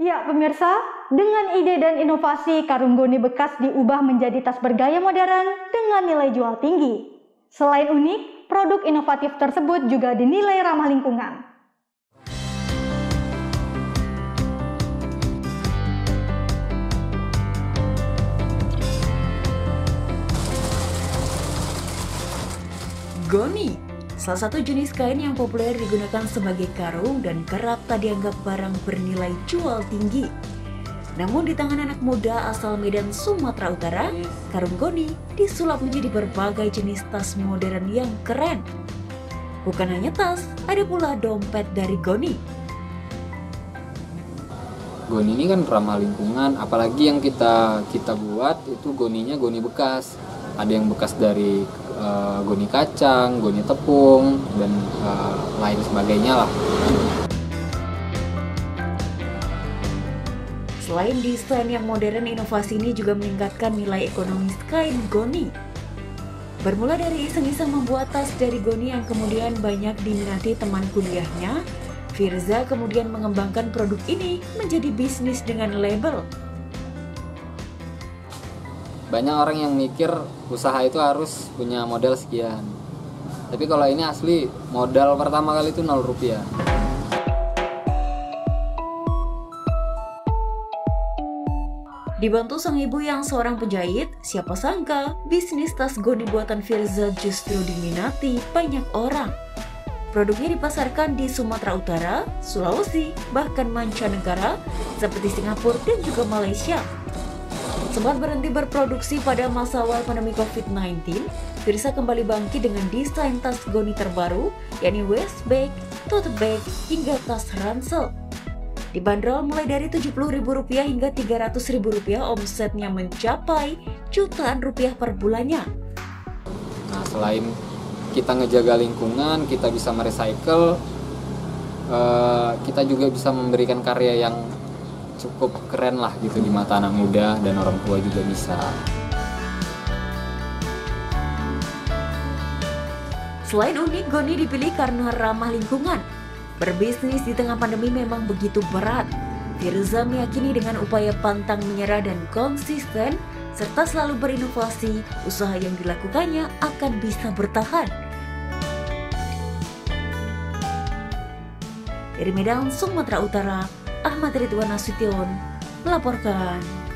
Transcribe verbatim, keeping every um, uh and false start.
Ya, pemirsa, dengan ide dan inovasi, karung goni bekas diubah menjadi tas bergaya modern dengan nilai jual tinggi. Selain unik, produk inovatif tersebut juga dinilai ramah lingkungan. Goni, salah satu jenis kain yang populer digunakan sebagai karung dan kerap tak dianggap barang bernilai jual tinggi. Namun di tangan anak muda asal Medan, Sumatera Utara, karung goni disulap menjadi berbagai jenis tas modern yang keren. Bukan hanya tas, ada pula dompet dari goni. Goni ini kan ramah lingkungan, apalagi yang kita kita buat itu goninya goni bekas. Ada yang bekas dari uh, goni kacang, goni tepung, dan uh, lain sebagainya lah. Selain desain yang modern, inovasi ini juga meningkatkan nilai ekonomis kain goni. Bermula dari iseng-iseng membuat tas dari goni yang kemudian banyak diminati teman kuliahnya, Firza kemudian mengembangkan produk ini menjadi bisnis dengan label. Banyak orang yang mikir usaha itu harus punya modal sekian. Tapi kalau ini asli modal pertama kali itu nol rupiah. Dibantu sang ibu yang seorang penjahit, siapa sangka bisnis tas goni buatan Firza justru diminati banyak orang. Produknya dipasarkan di Sumatera Utara, Sulawesi, bahkan mancanegara seperti Singapura dan juga Malaysia. Sempat berhenti berproduksi pada masa awal pandemi covid sembilan belas, Firza kembali bangkit dengan desain tas goni terbaru, yakni waist bag, tote bag, hingga tas ransel. Dibanderol mulai dari tujuh puluh ribu rupiah hingga tiga ratus ribu rupiah, omsetnya mencapai jutaan rupiah per bulannya. Nah, selain kita ngejaga lingkungan, kita bisa merecycle, uh, kita juga bisa memberikan karya yang cukup keren lah gitu di mata anak muda dan orang tua juga bisa. Selain unik, goni dipilih karena ramah lingkungan. Berbisnis di tengah pandemi memang begitu berat. Firza meyakini dengan upaya pantang menyerah dan konsisten, serta selalu berinovasi, usaha yang dilakukannya akan bisa bertahan. Dari Medan, Sumatera Utara, Ahmad Ridwan Nasution melaporkan.